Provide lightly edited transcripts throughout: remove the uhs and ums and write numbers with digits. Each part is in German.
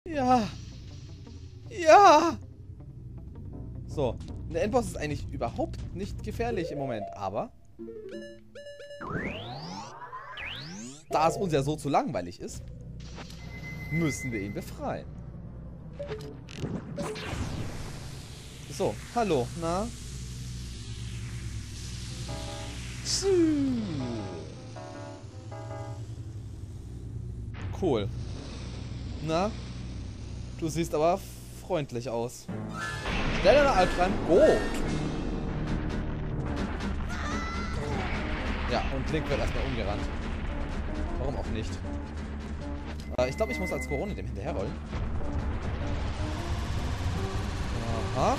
Ja. Ja. So. Der Endboss ist eigentlich überhaupt nicht gefährlich im Moment, aber da es uns ja so zu langweilig ist, müssen wir ihn befreien. So, hallo, na? Cool. Na? Du siehst aber freundlich aus. Stell deine Albtreib. Gut. Ja, und Link wird erstmal umgerannt. Warum auch nicht? Ich glaube, ich muss als Corona dem hinterherrollen. Aha.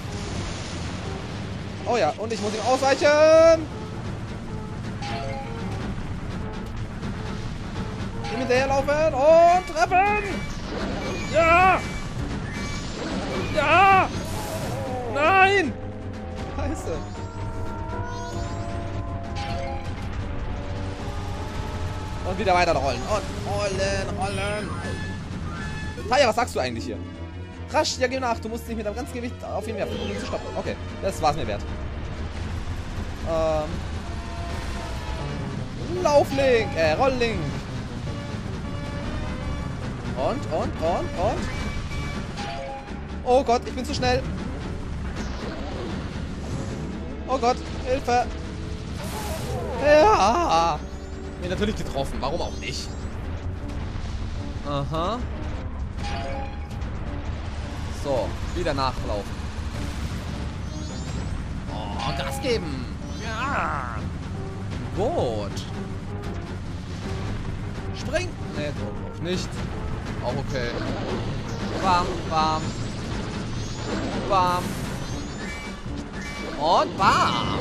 Oh ja, und ich muss ihm ausweichen! Ihm hinterherlaufen und treffen! Ja! Ja! Nein! Scheiße! Und wieder weiter rollen. Und rollen. Taya, was sagst du eigentlich hier? Rasch, ja, geh nach. Du musst nicht mit deinem ganzen Gewicht auf ihn werfen, um ihn zu stoppen. Okay, das war's mir wert. Lauflink, Rolllink. Und. Oh Gott, ich bin zu schnell. Oh Gott, Hilfe. Ja. Mir natürlich getroffen, warum auch nicht? Aha. So, wieder nachlaufen. Oh, Gas geben. Ja. Gut. Spring. Ne, doch nicht. Auch okay. Bam. Und bam.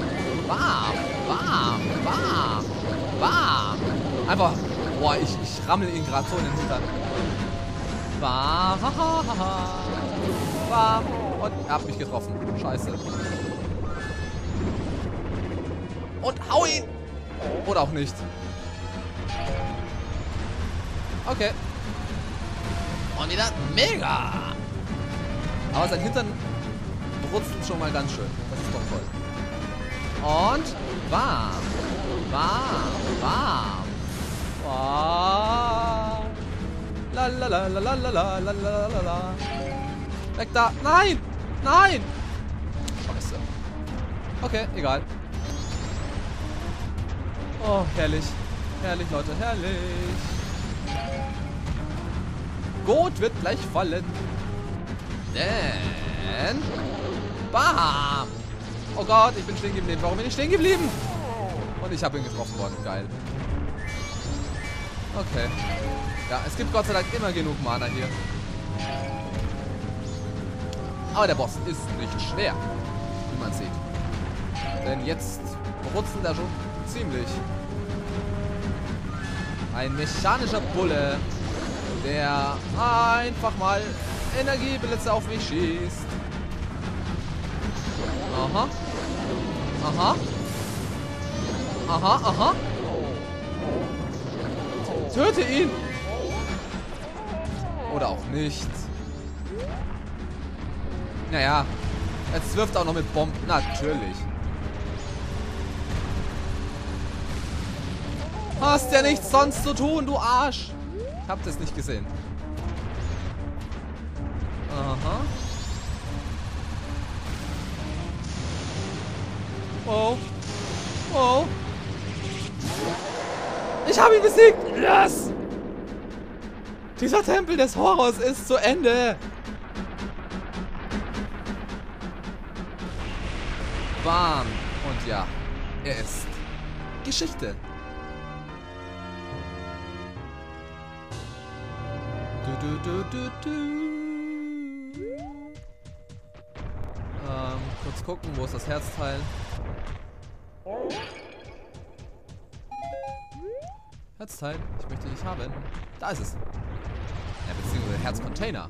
Einfach. Boah, ich rammel ihn gerade so in den Hintern. Bam. Und er hat mich getroffen. Scheiße. Und hau ihn. Oder auch nicht. Okay. Und wieder mega. Aber sein Hintern brutzelt schon mal ganz schön. Das ist doch toll. Und bam. Oh. La. Weg da. Nein. Scheiße. Okay, egal. Oh, herrlich. Herrlich, Leute, herrlich. Gut wird gleich fallen. Denn... Bam! Oh Gott, ich bin stehen geblieben. Warum bin ich stehen geblieben? Und ich habe ihn getroffen worden. Geil. Okay. Ja, es gibt Gott sei Dank immer genug Mana hier. Aber der Boss ist nicht schwer, wie man sieht. Denn jetzt brutzelt er schon ziemlich. Ein mechanischer Bulle, der einfach mal Energieblitze auf mich schießt. Aha. Töte ihn! Oder auch nicht. Naja, jetzt wirft er auch noch mit Bomben. Natürlich. Hast ja nichts sonst zu tun, du Arsch. Ich hab das nicht gesehen. Aha. Oh. Ich habe ihn besiegt. Yes! Dieser Tempel des Horrors ist zu Ende. Bam. Und ja, er ist Geschichte. Kurz gucken, wo ist das Herzteil? Herzteil, ich möchte dich haben. Da ist es. Ja, beziehungsweise Herzcontainer.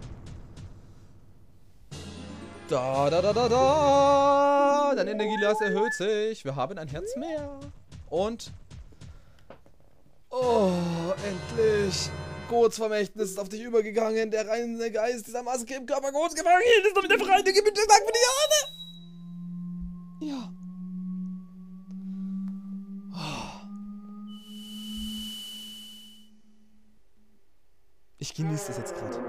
Da. Dein Energielevel erhöht sich. Wir haben ein Herz mehr. Und... Oh, endlich. Goats-Vermächtnis ist auf dich übergegangen. Der reine Geist dieser Maske im Körper Goats gefangen hielt, ist damit der befreite Gebiet der Tag für die Ahne. Ja. Ich genieße das jetzt gerade.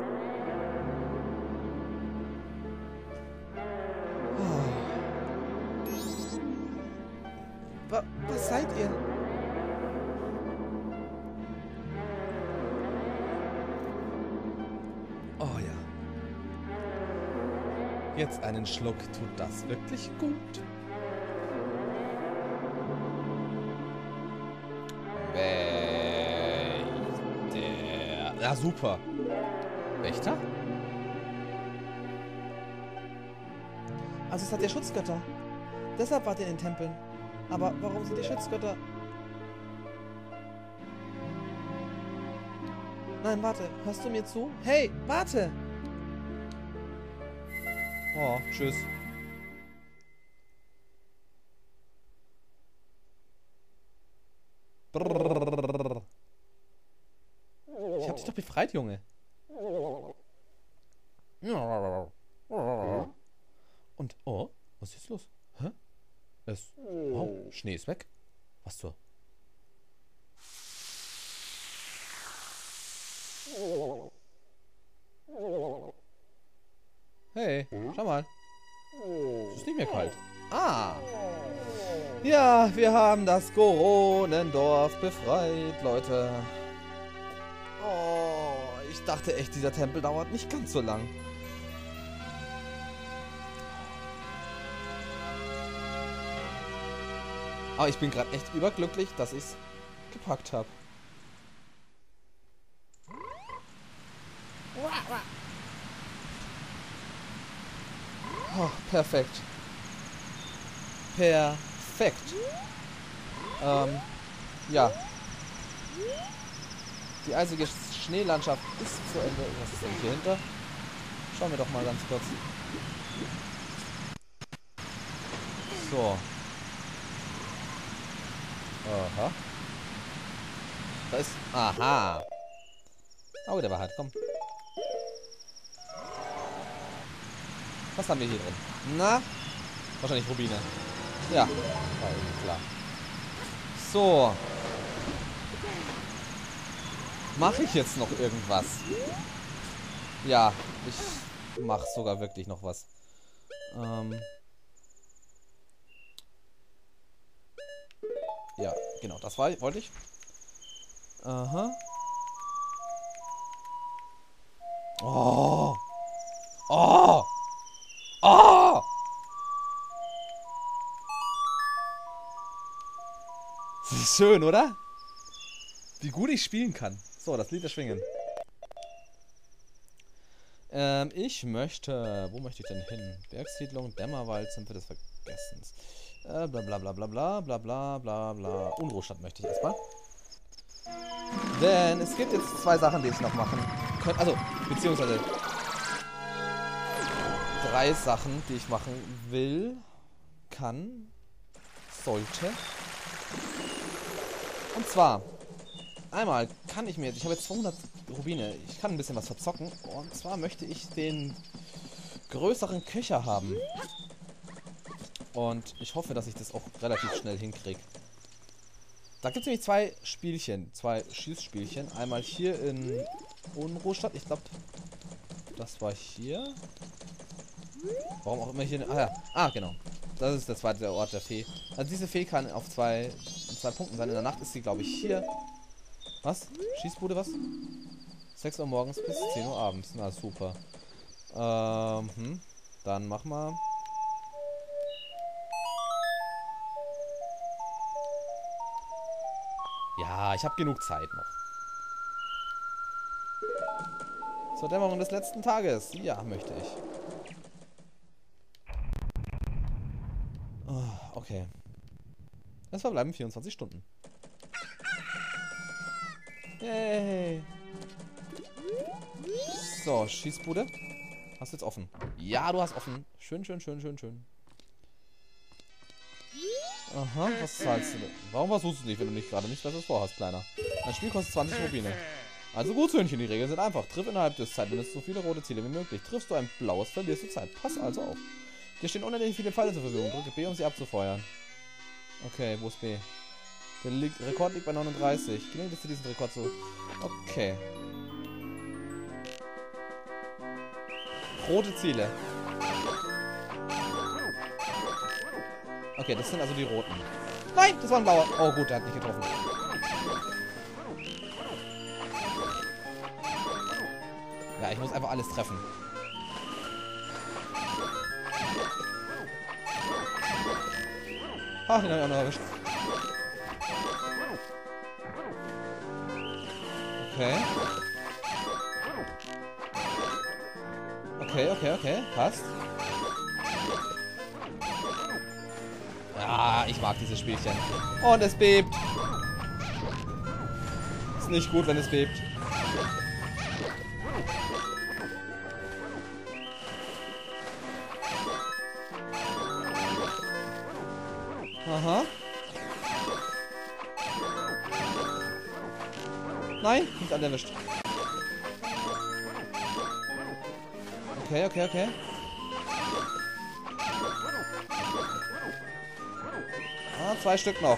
Was seid ihr? Oh ja. Jetzt einen Schluck tut das wirklich gut. Wächter. Ja, super. Wächter? Also es hat ja Schutzgötter. Deshalb wart ihr in den Tempeln. Aber warum sind die Schutzgötter... Nein, warte. Hörst du mir zu? Hey, warte! Oh, tschüss. Brrr. Ich hab dich doch befreit, Junge. Und, oh, was ist jetzt los? Hä? Oh, Schnee ist weg. Was zur... Hey, schau mal. Es ist nicht mehr kalt. Ah. Ja, wir haben das Goronendorf befreit, Leute. Oh, ich dachte echt, dieser Tempel dauert nicht ganz so lang. Aber ich bin gerade echt überglücklich, dass ich es gepackt habe. Oh, perfekt. Perfekt. Ja. Die eisige Schneelandschaft ist zu Ende. Was ist denn hier hinter? Schauen wir doch mal ganz kurz. So. Aha. Da ist... Aha. Auge der Wahrheit, komm. Was haben wir hier drin? Na? Wahrscheinlich Rubine. Ja. Klar. So. Mache ich jetzt noch irgendwas? Ja, ich mache sogar wirklich noch was. Ja, genau, das wollte ich. Aha. Oh. Oh. Oh. Das ist schön, oder? Wie gut ich spielen kann. So, das Lied erschwingen. Ich möchte... Wo möchte ich denn hin? Bergsiedlung, Dämmerwald, Sümpfe des Vergessens. Bla bla bla bla bla bla bla bla bla. Unruhestadt möchte ich erstmal. Denn es gibt jetzt 2 Sachen, die ich noch machen könnte. Also, beziehungsweise 3 Sachen, die ich machen will, kann, sollte. Und zwar, einmal kann ich mir, ich habe jetzt 200 Rubine, ich kann ein bisschen was verzocken. Und zwar möchte ich den größeren Köcher haben. Und ich hoffe, dass ich das auch relativ schnell hinkriege. Da gibt es nämlich 2 Spielchen, 2 Schießspielchen. Einmal hier in Unruhestadt, ich glaube, das war hier. Warum auch immer hier... Ah ja, genau. Das ist der zweite Ort der Fee. Also diese Fee kann auf 2 Punkten sein. In der Nacht ist sie, glaube ich, hier. Was? Schießbude, was? 6 Uhr morgens bis 10 Uhr abends. Na, super. Dann mach mal... Ja, ich habe genug Zeit noch. Zur Dämmerung des letzten Tages. Ja, möchte ich. Oh, okay. Es verbleiben 24 Stunden. Yay. So, Schießbude. Hast du jetzt offen? Ja, du hast offen. Schön, schön, schön, schön, schön. Aha, was zahlst du denn? Warum versuchst du nicht, wenn du nicht gerade nichts Besseres vorhast, Kleiner? Mein Spiel kostet 20 Rubine. Also gut, Söhnchen, die Regeln sind einfach. Triff innerhalb des Zeitlimits so viele rote Ziele wie möglich. Triffst du ein blaues, verlierst du Zeit. Pass also auf. Dir stehen unendlich viele Pfeile zur Verfügung. Drücke B, um sie abzufeuern. Okay, wo ist B? Der Rekord liegt bei 39. Gelingt es dir, diesen Rekord zu... Okay. Rote Ziele. Okay, das sind also die roten. Nein, das war ein blauer. Oh gut, der hat nicht getroffen. Ja, ich muss einfach alles treffen. Ach, den habe ich auch noch erwischt. Okay. Okay. Passt. Ja, ich mag dieses Spielchen. Und es bebt. Ist nicht gut, wenn es bebt. Aha. Nein, nicht alle erwischt. Okay. Ah, 2 Stück noch.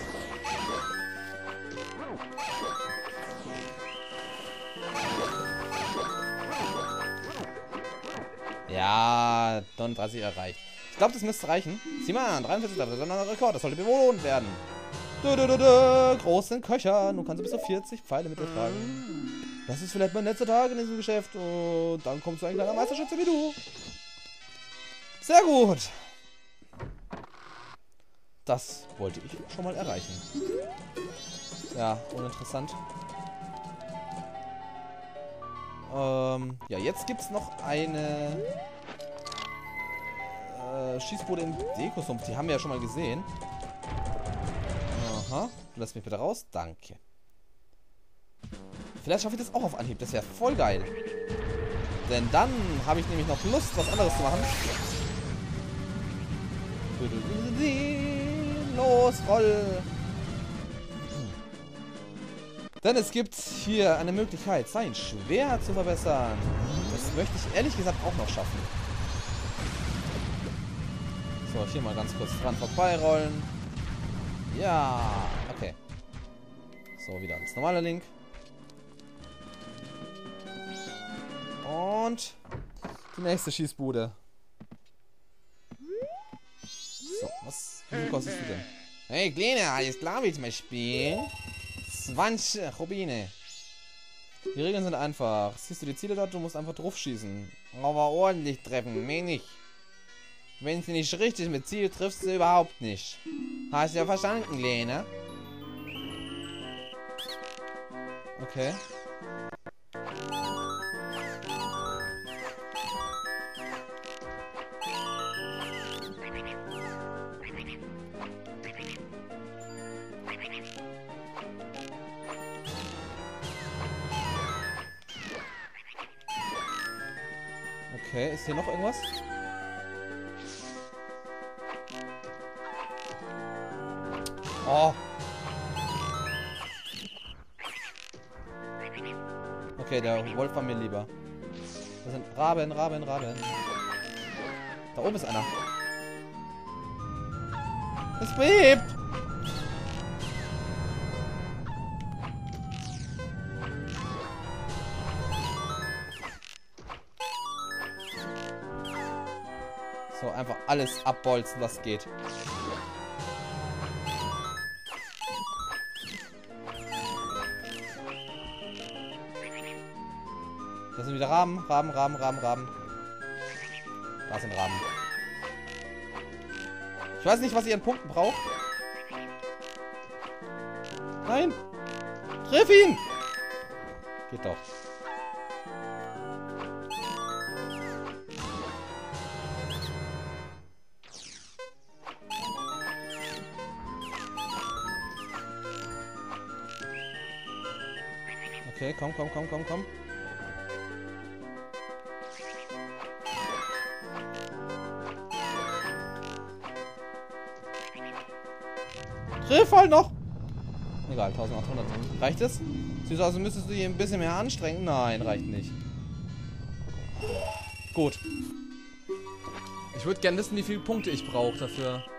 Ja, 39 erreicht. Ich glaube, das müsste reichen. Sieh mal an, 43, das ist ein neuer Rekord. Das sollte bewohnt werden. Großen Köcher. Nun kannst du bis zu 40 Pfeile mit dir tragen. Das ist vielleicht mein letzter Tag in diesem Geschäft. Und dann kommst du ein kleiner Meisterschütze wie du. Sehr gut. Das wollte ich schon mal erreichen. Ja, uninteressant. Ja, jetzt gibt es noch eine Schießbude im Dekosumpf. Die haben wir ja schon mal gesehen. Aha. Lass mich bitte raus. Danke. Vielleicht schaffe ich das auch auf Anhieb. Das wäre voll geil. Denn dann habe ich nämlich noch Lust, was anderes zu machen. Los, roll! Denn es gibt hier eine Möglichkeit, sein Schwert zu verbessern. Das möchte ich ehrlich gesagt auch noch schaffen. So, hier mal ganz kurz dran vorbeirollen. Ja, okay. So, wieder ins normale Link. Und die nächste Schießbude. So, wie viel kostest du denn? Hey, Kleiner, alles klar, willst du mal spielen? 20 Rubine. Die Regeln sind einfach. Siehst du die Ziele dort? Du musst einfach drauf schießen. Aber ordentlich treffen, mehr nicht. Wenn sie nicht richtig mit Ziel triffst, du überhaupt nicht. Hast du ja verstanden, Kleiner? Okay. Okay, ist hier noch irgendwas? Oh. Okay, der Wolf war mir lieber. Das sind Raben. Da oben ist einer. Es bebt! So, einfach alles abbolzen, was geht. Das sind wieder Raben. Da sind Raben. Ich weiß nicht, was ihr an Punkten braucht. Nein! Triff ihn! Geht doch. Okay, komm. Triff halt noch! Egal, 1800. Reicht es? Sieht so aus, als müsstest du hier ein bisschen mehr anstrengen. Nein, reicht nicht. Gut. Ich würde gerne wissen, wie viele Punkte ich brauche dafür.